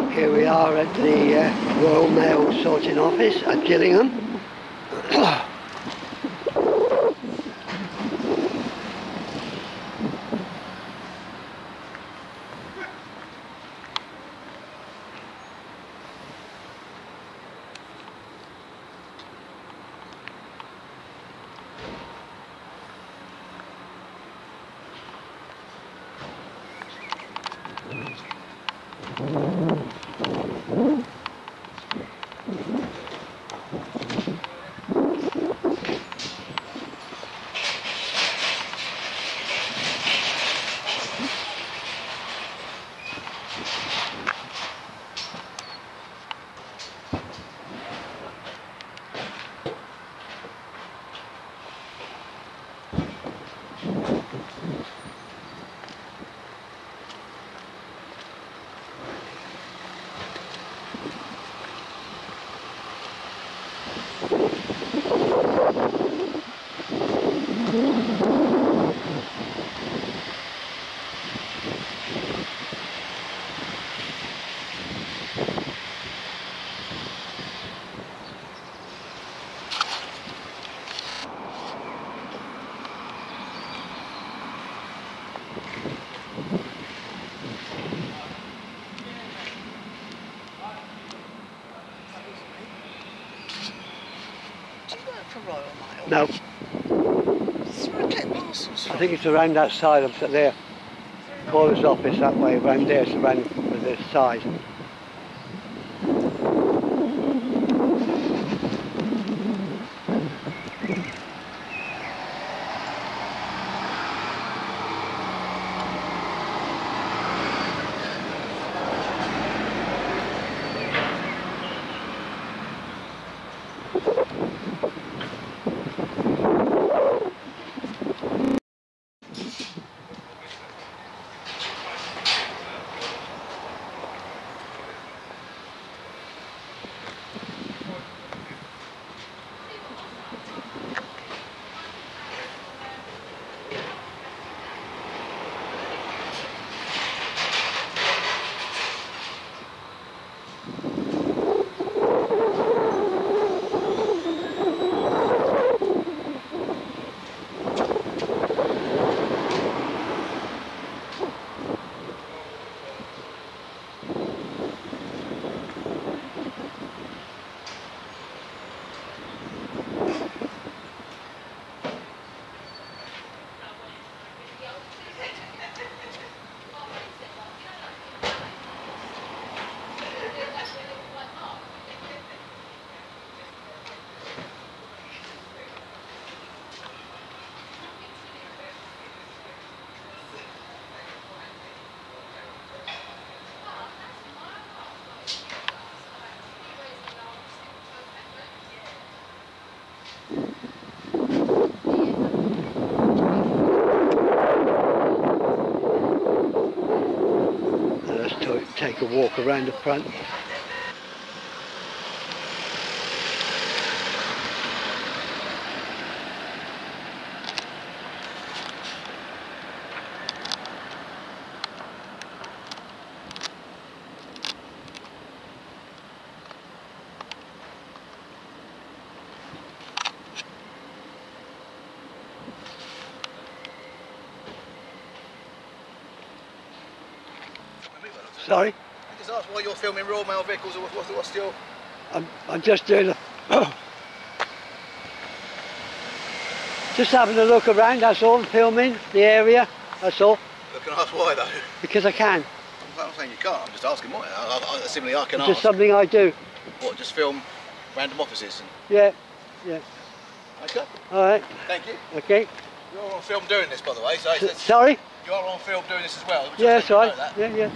Here we are at the Royal Mail sorting office at Gillingham. For Royal Mail? No, This is where I get parcels I from. think it's around that side of there. Caller's office that way, around there, it's around this side. Let's take a walk around the front. Sorry? I just asked why you're filming Royal Mail vehicles, or what's your... I'm just doing just having a look around, that's all, filming the area, that's all. Look, can I ask why though? Because I can. I'm not saying you can't, I'm just asking why. Similarly I can It's ask. just something I do. What, just film random offices? Yeah, yeah. Okay. Alright. Thank you. Okay. You're on film doing this, by the way, so... Sorry? You are on film doing this as well. Yeah, that's right. Yeah, yeah.